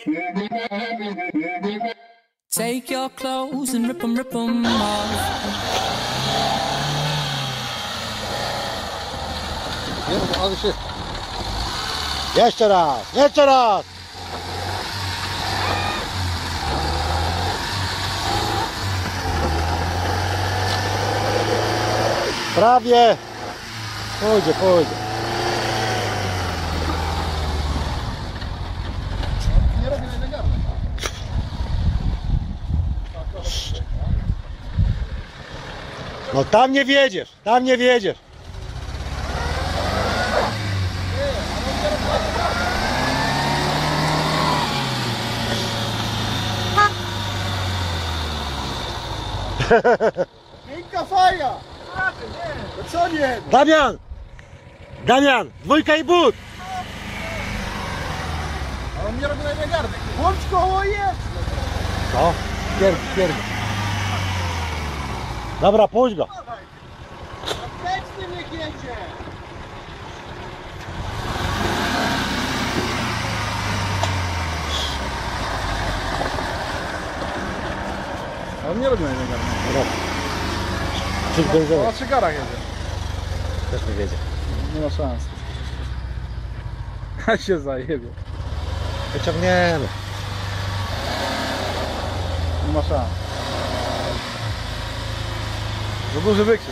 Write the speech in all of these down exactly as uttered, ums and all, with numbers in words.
Take your clothes and rip 'em, rip 'em off. Alışır. Jeszcze raz, jeszcze raz. Prawie. Pójdzie, pójdzie. Nie robię najlegalne. No tam nie wiedziesz, tam nie wiedziesz. Miękka faja! To co nie? Damian! Damian! Dwójka i but! A on nie robi najlegalne. Łącz koło jest! No, pierd, pierd. Dobra, puść go. Apteczny niech jedzie! A on nie robi najlegalne. Czyś benzynę. Na cygarach jedzie. Też nie wiedzie. Nie ma szans. A się zajebie. Wyciągniemy. Nie ma szans. Za duży wykrzyk.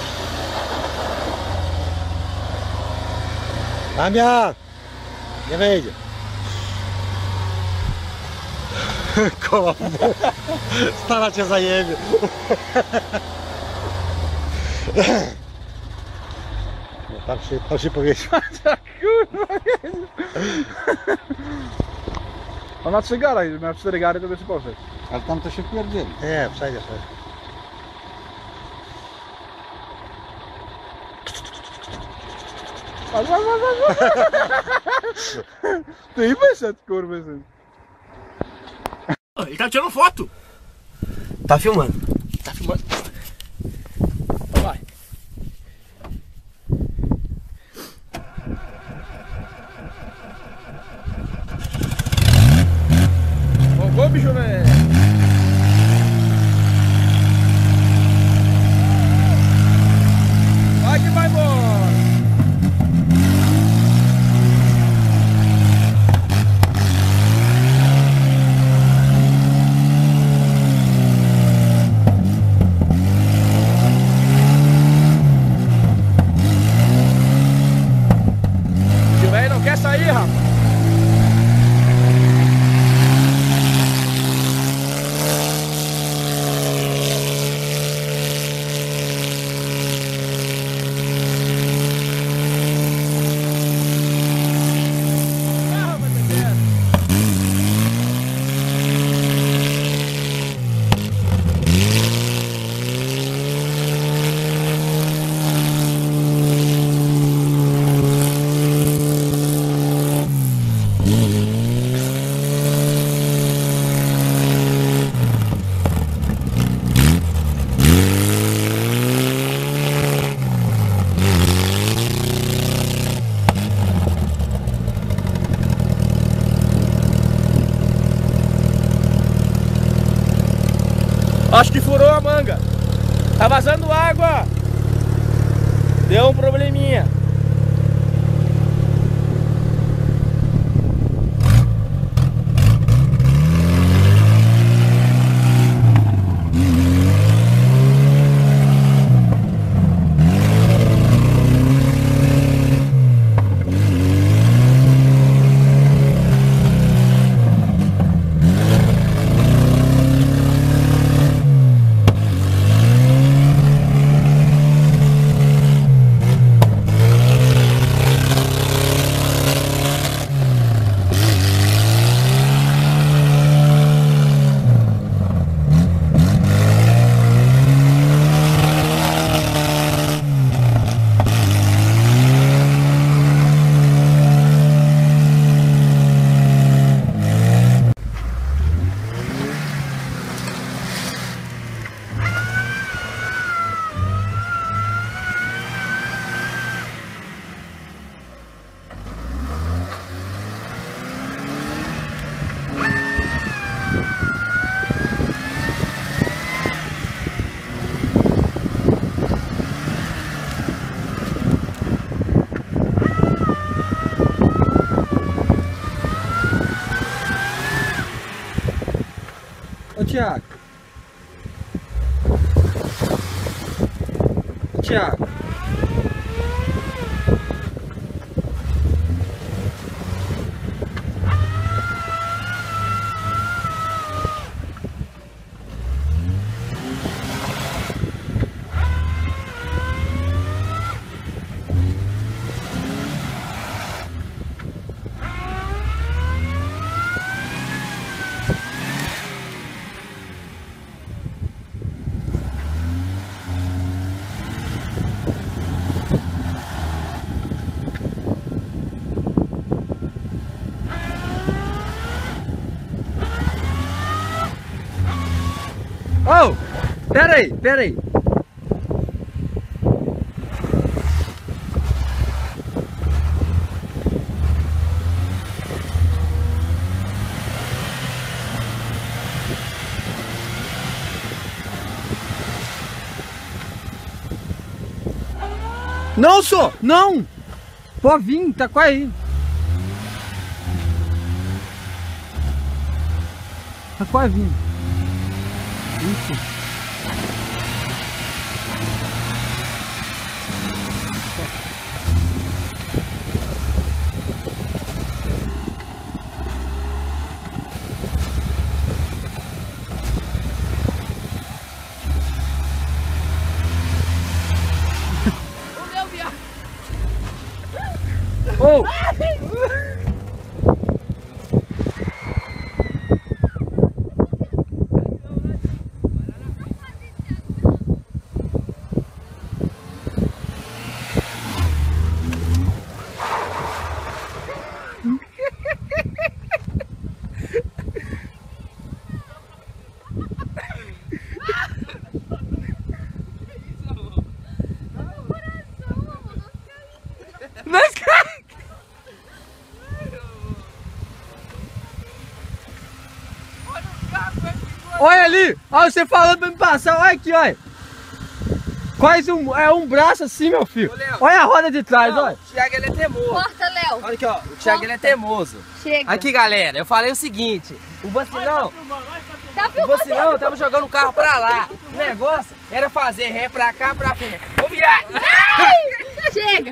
Damian! Nie wyjdzie. Koła. Stara cię zajebie. No, tam się, tam się powiedział. Tak kurwa jedzie. On ma trzy gara, jakby miał cztery gary, to by się poszedł. Ale tam to się wpierdzieli. Nie, przejdzie, przejdzie. Masz, masz, masz, masz. Ty i wyszedł, kurwy syn. Ele tá tirando foto. Tá filmando. Tá filmando. Então vai. Vamos, vamos, bicho, velho. Vai que vai embora. O velho não quer sair, rapaz. Acho que furou a manga. Tá vazando água. Deu um probleminha. Thiago. Thiago. Oh, pera aí, pera aí. Não, só, não. Pode vir, tá quase aí. Tá quase vindo. Isso. O meu viado. Oh! Mas cara... Olha ali! Olha você falando pra me passar, olha aqui, olha! Quase um, é um braço assim, meu filho! Ô, olha a roda de trás, Não, olha! o Thiago ele é teimoso. Corta, Léo. Olha aqui, ó. O Thiago ele é teimoso. Chega. Aqui, galera, eu falei o seguinte: o vacilão, Tá o filmando? vacilão tava jogando o carro pra lá. O negócio era fazer ré pra cá, pra frente. Ô, viado! Chega.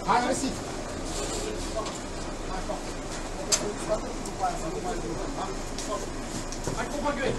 Agresiv. Hai cu bagăi.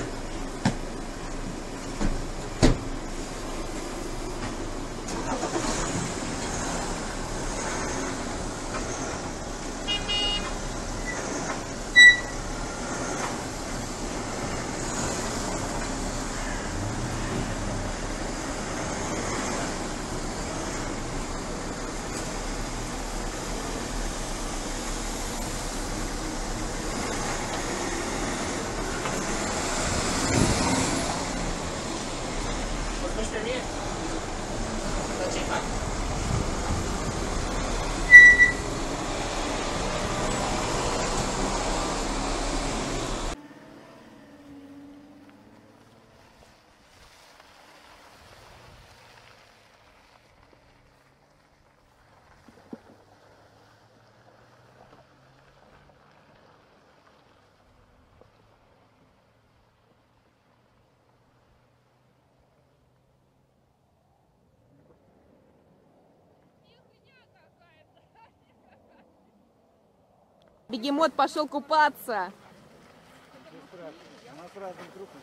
Бегемот пошел купаться. Она с разным крупным.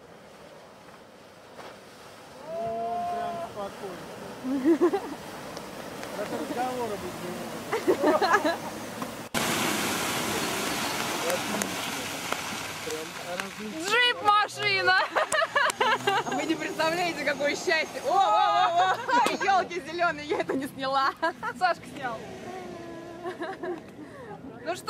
Он прям спокойно. Даже разговора быть не может. Джип машина! А вы не представляете, какое счастье! О, о, о, о! Елки зеленые, я это не сняла. Сашка снял. Ну что?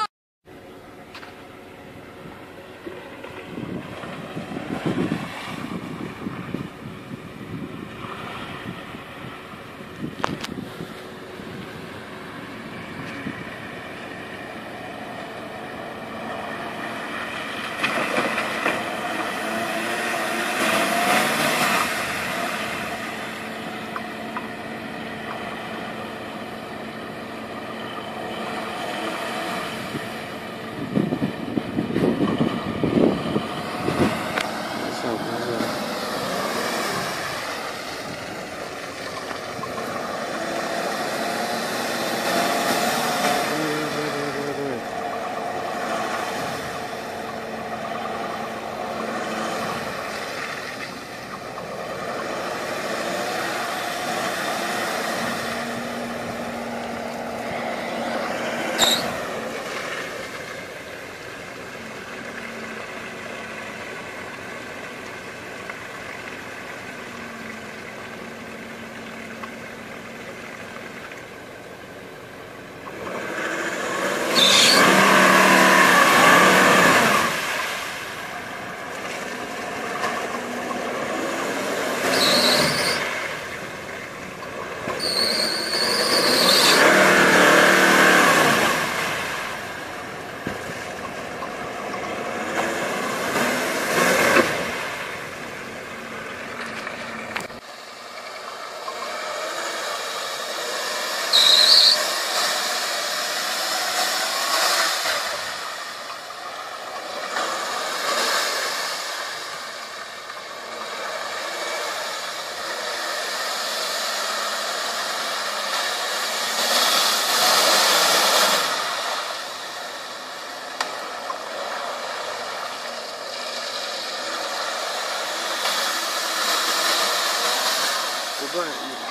Куда?